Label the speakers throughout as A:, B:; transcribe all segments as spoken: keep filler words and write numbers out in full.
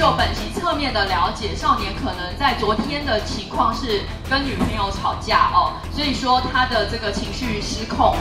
A: 就本席侧面的了解，少年可能在昨天的情况是跟女朋友吵架哦，所以说他的这个情绪失控。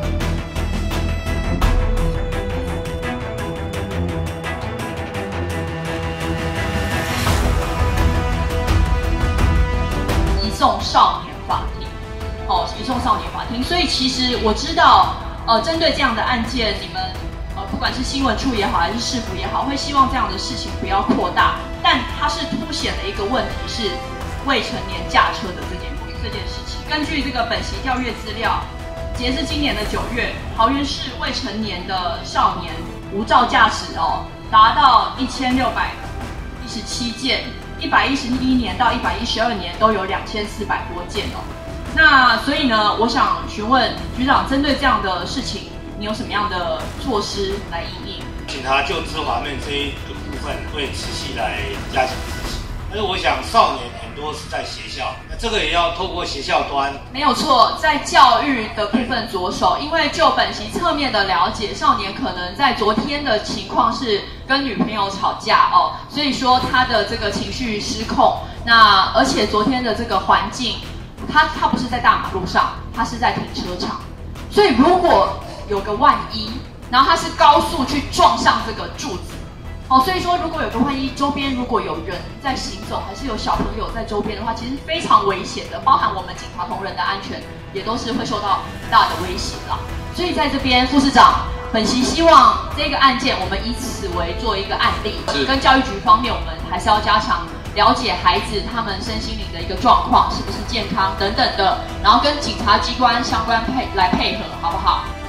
A: 移送少年法庭，哦，移送少年法庭。所以其实我知道，呃，针对这样的案件，你们。 呃，不管是新闻处也好，还是市府也好，会希望这样的事情不要扩大。但它是凸显了一个问题，是未成年驾车的这件这件事情。根据这个本席调阅资料，截至今年的九月，桃园市未成年的少年无照驾驶哦，达到一千六百一十七件，一百一十一年到一百一十二年都有两千四百多件哦。那所以呢，我想询问局长，针对这样的事情。 你有什么样的措施来因应？
B: 警察就资方面这一个部分会持续来加强自己，但是我想少年很多是在学校，那这个也要透过学校端。
A: 没有错，在教育的部分着手，因为就本席侧面的了解，少年可能在昨天的情况是跟女朋友吵架哦，所以说他的这个情绪失控。那而且昨天的这个环境，他他不是在大马路上，他是在停车场，所以如果 有个万一，然后他是高速去撞上这个柱子，哦，所以说如果有个万一，周边如果有人在行走，还是有小朋友在周边的话，其实非常危险的，包含我们警察同仁的安全，也都是会受到很大的威胁啦。所以在这边，副市长，本席希望这个案件我们以此为做一个案例，跟教育局方面，我们还是要加强了解孩子他们身心灵的一个状况是不是健康等等的，然后跟警察机关相关配来配合，好不好？